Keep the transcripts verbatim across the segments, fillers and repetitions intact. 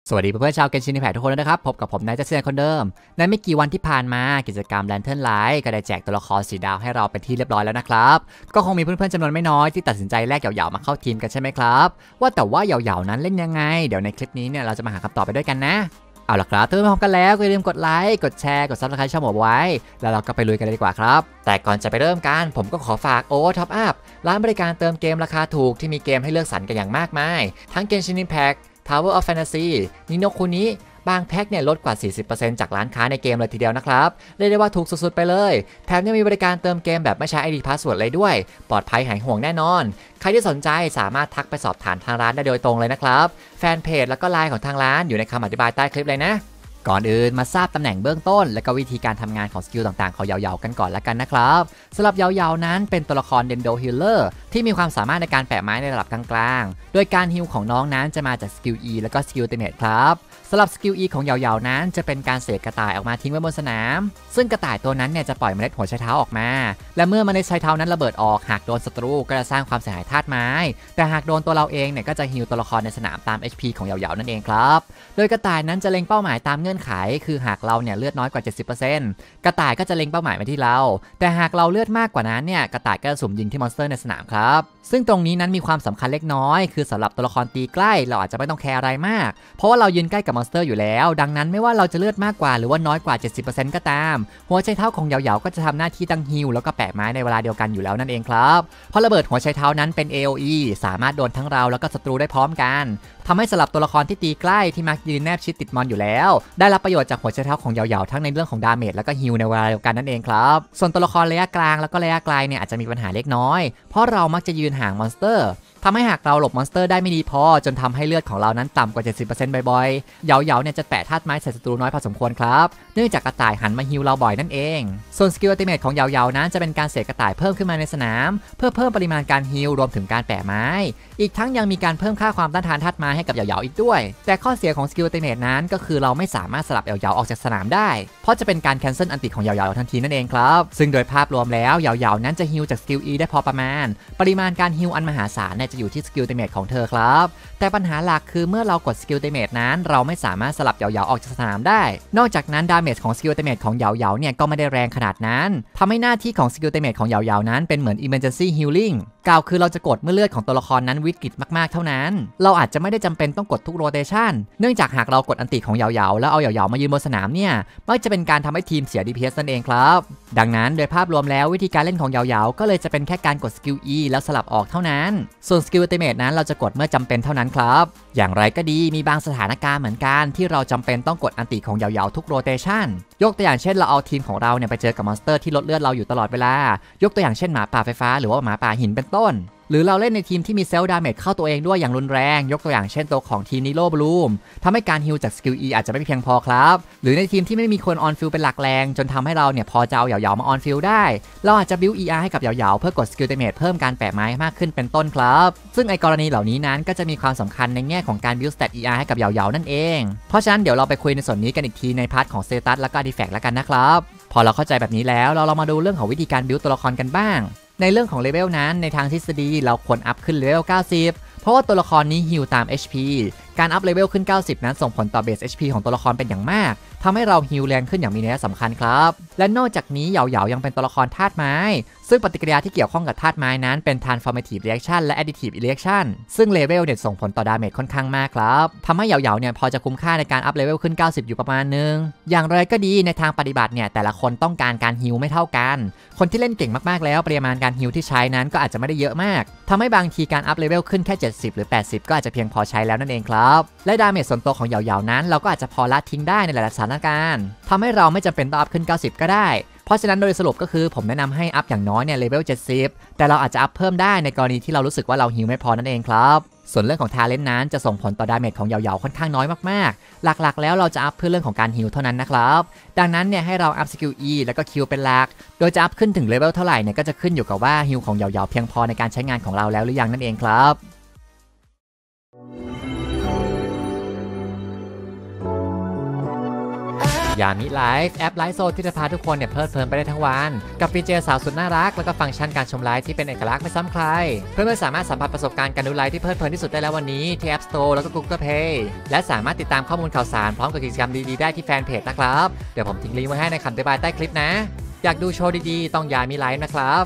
สวัสดีเพื่อนๆชาวเกนชินอิมแพคทุกคนนะครับพบกับผมนายจัสเซียนคนเดิมในไม่กี่วันที่ผ่านมากิจกรรมแลนเทิร์นไลท์ก็ได้แจกตัวละครสีดาวให้เราเป็นที่เรียบร้อยแล้วนะครับก็คงมีเพื่อนๆจำนวนไม่น้อยที่ตัดสินใจแลกเหยาๆมาเข้าทีมกันใช่ไหมครับว่าแต่ว่าเหยาๆนั้นเล่นยังไงเดี๋ยวในคลิปนี้เนี่ยเราจะมาหาคำตอบไปด้วยกันนะเอาล่ะครับถ้าพร้อมกันแล้วก็อย่าลืมกดไลค์กดแชร์กดซับสไครต์ช่องผมไว้แล้วเราก็ไปลุยกันเลยดีกว่าครับแต่ก่อนจะไปเริ่มกันผมก็ขอฝากโอเวอร์ท็อปอัพร้านบริการเติมเกมราคาถูกที่มีเกมให้เลือกสรรกันอย่างมากมายทั้งเกนชินอิมแพคTower of Fantasy นิโนคุนิบางแพ็คเนี่ยลดกว่า สี่สิบเปอร์เซ็นต์ จากร้านค้าในเกมเลยทีเดียวนะครับเรียกได้ว่าถูกสุดๆไปเลยแถมยังมีบริการเติมเกมแบบไม่ใช้ ไอ ดี Password เลยด้วยปลอดภัยหายห่วงแน่นอนใครที่สนใจสามารถทักไปสอบถามทางร้านได้โดยตรงเลยนะครับแฟนเพจแล้วก็ไลน์ของทางร้านอยู่ในคำอธิบายใต้คลิปเลยนะก่อนอื่นมาทราบตำแหน่งเบื้องต้นและก็วิธีการทำงานของสกิลต่างๆของเหยาๆกันก่อนละกันนะครับสำหรับเหยาๆนั้นเป็นตัวละครเดนโดฮิลเลอร์ที่มีความสามารถในการแปะไม้ในระดับกลางๆโดยการฮิลของน้องนั้นจะมาจากสกิล E และก็สกิลอัลติเมทครับสำหรับสกิล E ของเหยาๆนั้นจะเป็นการเสกกระต่ายออกมาทิ้งไว้บนสนามซึ่งกระต่ายตัวนั้นเนี่ยจะปล่อยเมล็ดหัวไชเท้าออกมาและเมื่อเมล็ดไชเท้านั้นระเบิดออกหากโดนศัตรูก็จะสร้างความเสียหายธาตุไม้แต่หากโดนตัวเราเองเนี่ยก็จะฮิลตัวละครในสนามตาม เอช พี ของเหยาๆนั่นเองครับโดยกระต่ายนั้นจะเล็งเป้าหมายตามเงื่อนไขคือหากเราเนี่ยเลือดน้อยกว่า เจ็ดสิบเปอร์เซ็นต์ กระต่ายก็จะเล็งเป้าหมายมาที่เราแต่หากเราเลือดมากกว่านั้นเนี่ยกระต่ายก็จะสุ่มยิงที่มอนสเตอร์ในสนามครับซึ่งตรงนี้นั้นมีความสำคัญเล็กน้อยคือสำหรับตัวละครตีใกล้เราอาจจะไม่ต้องแคร์อะไรมากเพราะว่าเรายืนใกล้กับมอนสเตอร์อยู่แล้วดังนั้นไม่ว่าเราจะเลือดมากกว่าหรือว่าน้อยกว่า เจ็ดสิบเปอร์เซ็นต์ ก็ตามหัวไชเท้าของเหยาๆก็จะทำหน้าที่ตั้งฮิลแล้วก็แปะไม้ในเวลาเดียวกันอยู่แล้วนั่นเองครับเพราะระเบิดหัวไชเท้านั้นเป็น เอ โอ อี สามารถโดนทั้งเราแล้วก็ศัตรูได้พร้อมกันทำให้สำหรับตัวละครที่ตีใกล้ที่มักยืนแนบชิดติดมอนอยู่แล้วได้รับประโยชน์จากหัวไชเท้าของเหยาๆทั้งในเรื่องของดาเมจแล้วก็ฮิลในเวลาเดียวกันนั่นเองครับส่วนตัวละครระยะกลางแล้วก็ระยะไกลเนี่ยอาจจะมีปัญหาเล็กน้อยเพราะเรามักจะยืนห่างมอนสเตอร์ทำให้หากเราหลบมอนสเตอร์ได้ไม่ดีพอจนทำให้เลือดของเรานั้นต่ำกว่า เจ็ดสิบเปอร์เซ็นต์ บ่อยๆเหยาๆเนี่ยจะแปะธาตุไม้ใส่ศัตรูน้อยพอสมควรครับเนื่องจากกระต่ายหันมาฮิลเราบ่อยนั่นเองส่วนสกิลอัลติเมทของเหยาๆนั้นจะเป็นการเสกกระต่ายเพิ่มขึ้นมาในสนามเพื่อเพิ่มปริมาณการฮิลรวมถึงการแปะไม้อีกทั้งยังมีการเพิ่มค่าความต้านทานธาตุไม้ให้กับเหยาๆอีกด้วยแต่ข้อเสียของสกิลอัลติเมทนั้นก็คือเราไม่สามารถสลับเหยาๆออกจากสนามได้เพราะจะเป็นการแคนเซิลอันติของเหยาๆทันทีนั่นเองครับซึ่งโดยภาพรวมแล้วเหยาๆนั้นจะฮิลจากสกิล E ได้พอประมาณปริมาณการฮิลอันมหาศาลเนี่ยจะอยู่ที่สกิลอัลติเมทของเธอครับแต่ปัญหาหลักคือเมื่อเรากดสกิลอัลติเมทนั้นเราไม่สามารถสลับเหยาๆออกจากสนามได้นอกจากนั้นดาเมจของสกิลอัลติเมทของเหยาๆเนี่ยก็ไม่ได้แรงขนาดนั้นทำให้หน้าที่ของสกิลอัลติเมทของเหยาๆนั้นเป็นเหมือน Emergency Healing กล่าวคือเราจะกดเมื่อเลือดของตัวละครนั้นวิกฤตมากๆเท่านั้นเราอาจจะไม่ได้จำเป็นต้องกดทุกโรเตชันเนื่องจากหากเรากดอันติของเหยาๆแล้วเอาเหยาๆมายืนบนสนามเนี่ยมักจะเป็นการทำให้ทีมเสีย ดี พี เอส นั่นเองครับดังนั้นโดยภาพรวมแล้ววิธีการเล่นของเหยาๆก็เลยจะเป็นแค่การกดสกิล E แล้วสลับออกเท่านั้นส่วนสกิลอัลติเมทนั้นเราจะกดเมื่อจำเป็นเท่านั้นครับอย่างไรก็ดีมีบางสถานการณ์เหมือนกันที่เราจำเป็นต้องกดอันติของเหยาๆทุกโรเตชันยกตัวอย่างเช่นเราเอาทีมของเราเนี่ยไปเจอกับมอนสเตอร์ที่ลดเลือดเราอยู่ตลอดเวลายกตัวอย่างเช่นหมาป่าไฟฟ้าหรือว่าหมาป่าหินเป็นต้นหรือเราเล่นในทีมที่มีเซลล์ดาเมจเข้าตัวเองด้วยอย่างรุนแรงยกตัวอย่างเช่นตัวของทีมนิโรบลูมทำให้การฮิลจากสกิล E อาจจะไม่เพียงพอครับหรือในทีมที่ไม่มีคนออนฟิลเป็นหลักแรงจนทำให้เราเนี่ยพอจะเอาเหยาๆมาออนฟิลได้เราอาจจะบิว อี อาร์ ให้กับเหยาๆเพื่อกดสกิลดาเมจเพิ่มการแปะไม้มากขึ้นเป็นต้นครับซึ่งไอกรณีเหล่านี้นั้นก็จะมีความสำคัญในแง่ของการบิวสเตต อี อาร์ ให้กับเหยาๆนั่นเองเพราะฉะนั้นเดี๋ยวเราไปคุยในส่วนนี้กันอีกทีในพาร์ทของสเตตัสและก็อาร์ติแฟกต์แล้วกันนะครับพอเราเข้าใจแบบนี้แล้วเราเรามาดูเรื่องของวิธีการบิวตัวละครกันบ้างในเรื่องของเลเวลนั้นในทางทฤษฎีเราควรอัพขึ้นเลเวลเก้าสิบเพราะว่าตัวละครนี้ฮิลตาม เอช พี การอัพเลเวลขึ้นเก้าสิบนั้นส่งผลต่อเบส เอช พี ของตัวละครเป็นอย่างมากทำให้เราฮิลแรงขึ้นอย่างมีนัยสำคัญครับและนอกจากนี้เหยาๆยังเป็นตัวละครธาตุไม้ซึ่งปฏิกิริยาที่เกี่ยวข้องกับธาตุไม้นั้นเป็น transformative reaction และ additive reaction ซึ่งเลเวลเนี่ยส่งผลต่อดาเมจค่อนข้างมากครับทำให้เหยาๆเนี่ยพอจะคุ้มค่าในการอัพเลเวลขึ้นเก้าสิบอยู่ประมาณนึงอย่างไรก็ดีในทางปฏิบัติเนี่ยแต่ละคนต้องการการฮิลไม่เท่ากันคนที่เล่นเก่งมากๆแล้วปริมาณการฮิลที่ใช้นั้นก็อาจจะไม่ได้เยอะมากทำให้บางทีการอัพเลเวลขึ้นแค่เจ็ดสิบหรือแปดสิบก็อาจจะเพียงพอใช้แล้วนั่นเองครับและดาเมจส่วนตัวของเหยาๆนั้นเราก็อาจจะพอละทิ้งได้ในหลายๆสถานการณ์ทำให้เราไม่จำเป็นต้องอัพขึ้นเก้าสิบก็ได้เพราะฉะนั้นโดยสรุปก็คือผมแนะนำให้อัพอย่างน้อยเนี่ยเลเวลเจ็ดสิบแต่เราอาจจะอัพเพิ่มได้ในกรณีที่เรารู้สึกว่าเราฮิลไม่พอนั่นเองครับส่วนเรื่องของทาเลนต์นั้นจะส่งผลต่อดาเมจของเหยาๆค่อนข้างน้อยมากๆหลักๆแล้วเราจะอัพเพื่อเรื่องของการฮิลเท่านั้นนะครับดังนั้นเนี่ยให้เราอัพสกิล E แล้วก็ Q เป็นหลักโดยจะอัพขึ้นถึงเลเวลเท่าไหร่เนี่ยก็จะขึ้นอยู่กับว่าฮิลของเหยาๆเพียงพอในการใช้งานของเราแล้วหรือยังนั่นเองครับยามิไลฟ์แอปไลฟ์โซที่จะพาทุกคนเนี่ยเพลิดเพลินไปได้ทั้งวันกับฟีเจอร์สาวสุดน่ารักแล้วก็ฟังก์ชันการชมไลฟ์ที่เป็นเอกลักษณ์ไม่ซ้ำใครเพื่อนๆสามารถสัมผัสประสบการณ์การดูไลฟ์ที่เพลิดเพลินที่สุดได้แล้ววันนี้ที่ App Store แล้วก็ Google Play และสามารถติดตามข้อมูลข่าวสารพร้อมกับกิจกรรมดีๆได้ที่แฟนเพจนะครับเดี๋ยวผมทิ้งลิงก์ไว้ให้ในคำอธิบายใต้คลิปนะอยากดูโชว์ดีๆต้องยามิไลฟ์นะครับ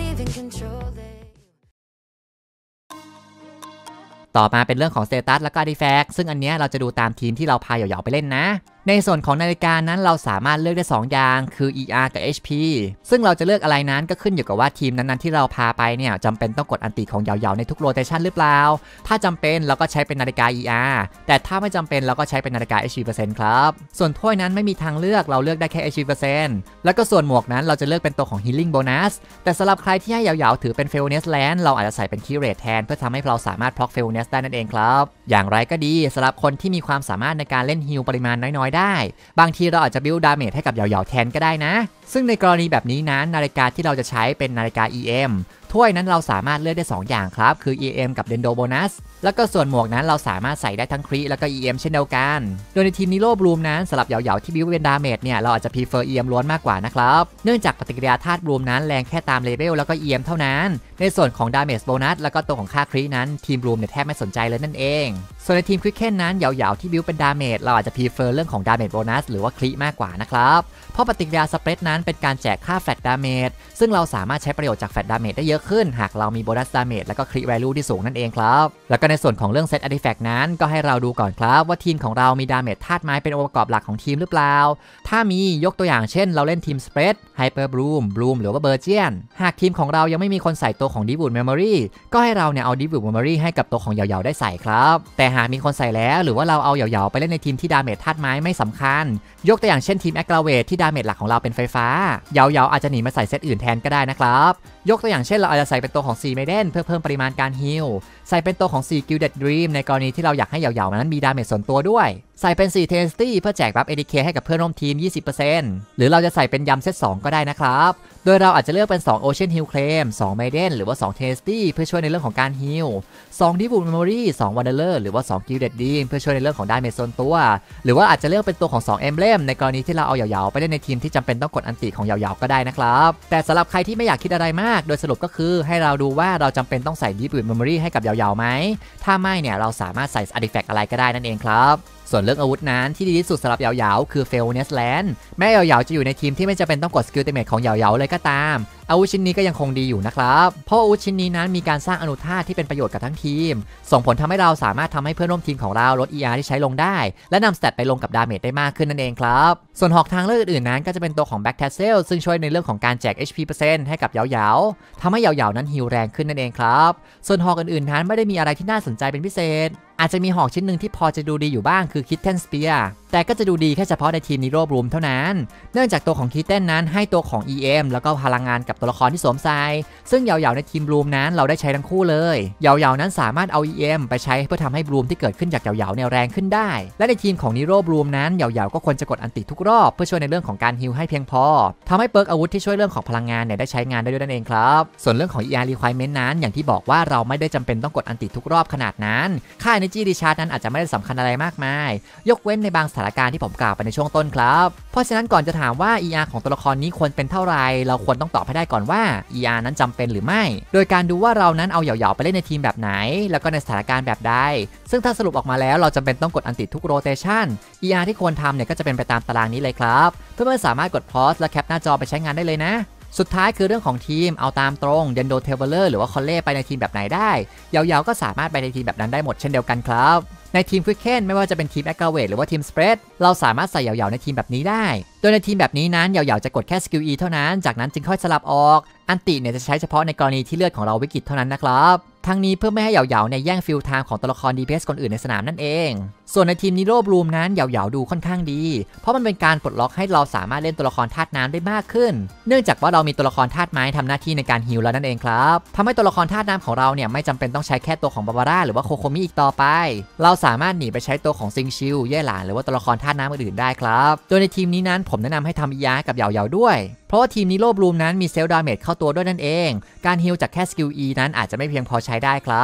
ต่อมาเป็นเรื่องของสเตตัสและก็อาร์ติแฟกต์ซึ่งอันเนี้ยเราจะดูตามทีมที่เราพาเหยาๆไปเล่นนะในส่วนของนาฬิกานั้นเราสามารถเลือกได้สองอย่างคือ อี อาร์ กับ เอช พี ซึ่งเราจะเลือกอะไรนั้นก็ขึ้นอยู่กับว่าทีมนั้นๆที่เราพาไปเนี่ยจำเป็นต้องกดอันติของเหยาๆในทุกโรเตชันหรือเปล่าถ้าจำเป็นเราก็ใช้เป็นนาฬิกา อี อาร์ แต่ถ้าไม่จำเป็นเราก็ใช้เป็นนาฬิกา เอช พี เปอร์เซ็นต์ ครับส่วนถ้วยนั้นไม่มีทางเลือกเราเลือกได้แค่ เอช พี เปอร์เซ็นต์ แล้วก็ส่วนหมวกนั้นเราจะเลือกเป็นตัวของ Healing Bonus แต่สำหรับใครที่ให้เหยาๆถือเป็น Fairness Land เราอาจจะใส่เป็น Key Rate แทนเพื่อทำให้เราสามารถ Proc Fairness ได้นั่นเองครับอย่างไรก็ดีสำหรับคนที่มีความสามารถในการเล่นฮีลปริมาณน้อยๆได้บางทีเราอาจจะบิลด์ดาเมจให้กับเหยาๆแทนก็ได้นะซึ่งในกรณีแบบนี้นั้นนาฬิกาที่เราจะใช้เป็นนาฬิกา อี เอ็ม ถ้วยนั้นเราสามารถเลือกได้สองอย่างครับคือ อี เอ็ม กับ Dendo Bonus แล้วก็ส่วนหมวกนั้นเราสามารถใส่ได้ทั้งคริแล้วก็ อี เอ็ม เช่นเดียวกันโดยในทีมนิโร่บลูมนั้นสำหรับเหยาๆที่บิลด์เป็นดาเมจเนี่ยเราอาจจะ prefer อี เอ็ม ล้วนมากกว่านะครับเนื่องจากปฏิกิริยาธาตุบลูมนั้นแรงแค่ตามเลเวลแล้วก็ อี เอ็ม เท่านั้นในส่วนของดาเมจโบนัสแล้วก็ตัวของค่าครินั้นทีมบลูมเนี่ยแทบไม่สนใจเลยนั่นเองส่วนในทีมควิกเคนนั้นเหยาๆที่บิลด์เป็นดาเมจเราอาจจะ prefer เรื่องของดาเมจโบนัสหรือว่าคริมากกว่านะครับเพราะปฏิกิริยาสเปรดนั้นเป็นการแจกค่าแฟลตดาเมจซึ่งเราสามารถใช้ประโยชน์จากแฟลตดาเมจได้เยอะขึ้นหากเรามีโบนัสดาเมจแล้วก็คริ value ที่สูงนั่นเองครับแล้วก็ในส่วนของเรื่องเซตอาร์ติแฟกต์นั้นก็ให้เราดูก่อนครับว่าทีมของเรามีดาเมจธาตุไม้เป็นองค์ประกอบหลักของทีมหรือเปล่าถ้ามียกตัวอย่างเช่นเราเล่นทีมสเปรดไฮเปอร์บลูมบลูมหรือว่าเบอร์เจียนหากทีมของเรายังไม่มีคนใส่ตัวของดิวูดเมมโมรีก็ให้เราเนี่ยเอาดิวูดเมมโมรีให้กับตัวของเหยาๆได้ใส่ครับแต่หากมีคนใส่แล้วหรือว่าเราเอาเหยาๆไปเล่นในทีมที่ดาเมจธาตุไม้ไม่สำคัญยกตัวอย่างเช่นทีมแอคกราเวทที่ดาเมจหลักของเราเป็นไฟฟ้าเหยาๆอาจจะหนีมาใส่เซตอื่นแทนก็ได้นะครับยกตัวอย่างเช่นเราอาจจะใส่เป็นตัวของซีเมเดนเพื่อเพิ่มปริมาณการฮีลใส่เป็นตัวของซี Gilded Dream ในกรณีที่เราอยากให้เหยาๆนั้นมีดาเมจส่วนตัวด้วยใส่เป็นสี่ Tasty เพื่อแจกบัฟ เอ ดี เค ให้กับเพื่อนร่วมทีม ยี่สิบเปอร์เซ็นต์ หรือเราจะใส่เป็นยำเซตสองก็ได้นะครับโดยเราอาจจะเลือกเป็นสอง Ocean Heal Claim สอง Maiden หรือว่าสอง Tasty เพื่อช่วยในเรื่องของการฮีลสอง Devout Memory สอง Wanderer หรือว่าสอง Gilded Dream เพื่อช่วยในเรื่องของดาเมจส่วนตัวหรือว่าอาจจะเลือกเป็นตัวของสอง Emblem ในกรณีที่เราเอาเหยาๆไปเล่นในทีมที่จำเป็นต้องกดอันติของเหยาๆก็ได้นะครับแต่สำหรับใครที่ไม่อยากคิดอะไรมากโดยสรุปก็คือให้เราดูว่าเราจำเป็นต้องใส่ Devout Memory ให้กับเหยาๆไหมถ้าไม่เนี่ยเราสามารถใส่ Artifact อะไรก็ได้นั่นเองครับส่วนเรื่องอาวุธนั้นที่ดีที่สุดสำหรับเหยาๆคือ Fairness Land แม้เหยาๆจะอยู่ในทีมที่ไม่จำเป็นต้องกดสกิลเตเมทของเหยาๆเลยก็ตามอาวุธชิ้นนี้ก็ยังคงดีอยู่นะครับเพราะอาวุธชิ้นนี้นั้นมีการสร้างอนุธาตุที่เป็นประโยชน์กับทั้งทีมส่งผลทำให้เราสามารถทำให้เพื่อนร่วมทีมของเราลด อี อาร์ ที่ใช้ลงได้และนำสเตตไปลงกับดาเมจได้มากขึ้นนั่นเองครับส่วนหอกทางเลือกอื่นๆนั้นก็จะเป็นตัวของ Back Tassel ซึ่งช่วยในเรื่องของการแจก เอช พี เปอร์เซ็นต์ให้กับเหยาๆทำให้เหยาๆนั้นฮีลแรงขึ้นนั่นเองครับส่วนหอกอื่นๆนั้นไม่ได้มีอะไรที่น่าสนใจเป็นพิเศษอาจจะมีหอกชิ้นหนึ่งที่พอจะดูดีอยู่บ้างคือ Kitten Spear แต่ก็จะดูดีแค่เฉพาะในทีมนิโร่บลูมเท่านั้นเนื่องจากตัวของ Kitten นั้นให้ตัวของ อี เอ็ม แล้วก็พลังงานกับตัวละครที่สวมใส่ซึ่งเหยาๆในทีมบลูมนั้นเราได้ใช้ทั้งคู่เลยเหยาๆนั้นสามารถเอา อี เอ็ม ไปใช้เพื่อทำให้บลูมที่เกิดขึ้นจากเหยาๆเนี่ยแรงขึ้นได้และในทีมของนิโร่บลูมนั้นเหยาๆก็ควรจะกดอันติทุกรอบเพื่อช่วยในเรื่องของการฮีลให้เพียงพอทำให้เปิร์กอาวุธที่ช่วยเรื่องของพลังงานเนี่ยได้ใช้งานได้ด้วยนั่นเองครับส่วนเรื่องของ อี อาร์ requirement นั้นอย่างที่บอกว่าเราไม่ได้จำเป็นต้องกดอันติทุกรอบขนาดนั้นค่า energy recharge นั้นอาจจะไม่ได้สำคัญอะไรมากมายยกเว้นในบางสถานการณ์ที่ผมกล่าวไปในช่วงต้นครับเพราะฉะนั้นก่อนจะถามว่า อี อาร์ ของตัวละครนี้ควรเป็นเท่าไหร่เราควรต้องตอบให้ได้ก่อนว่า อี อาร์ นั้นจำเป็นหรือไม่โดยการดูว่าเรานั้นเอาเหยาๆไปเล่นในทีมแบบไหนแล้วก็ในสถานการณ์แบบใดซึ่งถ้าสรุปออกมาแล้วเราจำเป็นต้องกดอันติทุกโรเตชัน อี อาร์ ที่ควรทำเนี่ยก็จะเป็นไปตามตารางนี้เลยครับเพื่อนๆสามารถกดพอสและแคปหน้าจอไปใช้งานได้เลยนะสุดท้ายคือเรื่องของทีมเอาตามตรงเดนโดเทเบลเลอร์หรือว่าคอลเล่ไปในทีมแบบไหนได้เหยาๆก็สามารถไปในทีมแบบนั้นได้หมดเช่นเดียวกันครับในทีมควิกเคนไม่ว่าจะเป็นทีมแอคกราเวทหรือว่าทีมสเปรดเราสามารถใส่เหยาๆในทีมแบบนี้ได้โดยในทีมแบบนี้นั้นเหยาๆจะกดแค่สกิล E เท่านั้นจากนั้นจึงค่อยสลับออกอันติเนี่ยจะใช้เฉพาะในกรณีที่เลือดของเราวิกฤตเท่านั้นนะครับทั้งนี้เพื่อไม่ให้เหยาๆเนี่ยแย่งฟิลไทม์ของตัวละคร ดี พี เอส คนอื่นในสนามนั่นเองส่วนในทีมนิโร่บลูมนั้นเหยาๆดูค่อนข้างดีเพราะมันเป็นการปลดล็อกให้เราสามารถเล่นตัวละครธาตุน้ำได้มากขึ้นเนื่องจากว่าเรามีตัวละครธาตุไม้ทำหน้าที่ในการฮีลแล้วนั่นเองครับทำให้ตัวละครธาตุน้ำของเราเนี่ยไม่จำเป็นต้องใช้แค่ตัวของบาบาร่าหรือว่าโคโคมิอีกต่อไปเราสามารถหนีไปใช้ตัวของซิงชิลเย่หลานหรือว่าตัวละครธาตุน้ำอื่นๆได้ครับโดยในทีมนี้นั้นผมแนะนำให้ทำ อี อาร์ กับเหยาๆด้วยเพราะว่าทีมนิโร่บลูมนั้นมีเซลล์ดาเมจเข้าตัวด้วยนั่นเองการฮีลจากแค่สกิล E นั้นอาจจะไม่เพียงพอใช้ได้ครับ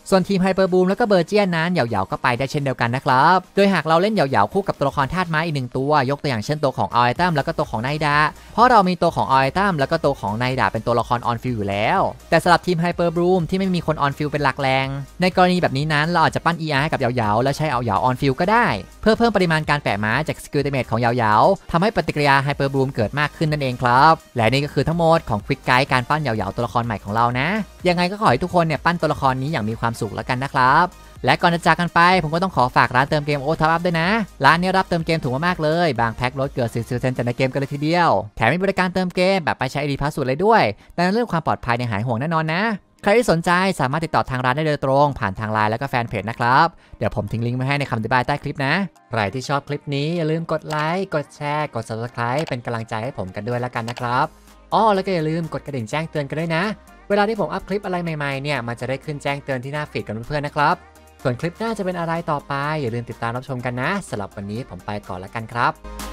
ส่วนทีมไฮเปอร์บูมแล้วก็เบอร์เจียนนั้นเหยาๆก็ไปได้เช่นเดียวกันนะครับโดยหากเราเล่นเหยาๆคู่กับตัวละครธาตุไม้อีกหนึ่งตัวยกตัวอย่างเช่นตัวของออยตัมแล้วก็ตัวของไนดาเพราะเรามีตัวของออยตัมแล้วก็ตัวของไนดาเป็นตัวละครออนฟิลอยู่แล้วแต่สำหรับทีมไฮเปอร์บูมที่ไม่มีคนออนฟิลเป็นหลักแรงในกรณีแบบนี้นั้นเราอาจจะปั้น อี อาร์ ให้กับเหยาๆแล้วใช้เอาเหยาออนฟิลก็ได้เพื่อเพิ่มปริมาณการแปะม้าจากสกิลเดเมจของเหยาๆทำให้ปฏิกิริยาไฮเปอร์บูมเกิดมากขึ้นนั่นเองครับและนี่ก็คือทั้งหมดของควิกไกด์การปั้นเหยาๆตัวละครใหม่ของเรานะยังไงก็ขอให้ทุกคนเนี่ยปั้นตัวละครนี้อย่างมีความสุขแล้วกันนะครับและก่อนจะจากกันไปผมก็ต้องขอฝากร้านเติมเกมโอท็อปอัพด้วยนะร้านนี้รับเติมเกมถูกมากๆเลยบางแพ็คลดเกือบ สี่สิบเปอร์เซ็นต์ จากในเกมกันเลยทีเดียวแถมมีบริการเติมเกมแบบไปใช้ ไอ ดี Password เลยด้วยแต่ในเรื่องความปลอดภัยเนี่ยหายห่วงแน่นอนนะใครที่สนใจสามารถติดต่อทางร้านได้โดยตรงผ่านทางไลน์แล้วก็แฟนเพจนะครับเดี๋ยวผมทิ้งลิงก์ไว้ให้ในคำอธิบายใต้คลิปนะใครที่ชอบคลิปนี้อย่าลืมกดไลค์กดแชร์กด ซับสไครบ์ เป็นกำลังใจให้ผมกันด้วยแล้วกันนะครับอ้อแล้วก็อย่าลืมกดกระดิ่งแจ้งเตือนกันด้วยนะเวลาที่ผมอัพคลิปอะไรใหม่ๆเนี่ยมันจะได้ขึ้นแจ้งเตือนที่หน้าฟีดกันเพื่อนๆนะครับส่วนคลิปหน้าจะเป็นอะไรต่อไปอย่าลืมติดตามรับชมกันนะสำหรับวันนี้ผมไปก่อนแล้วกันครับ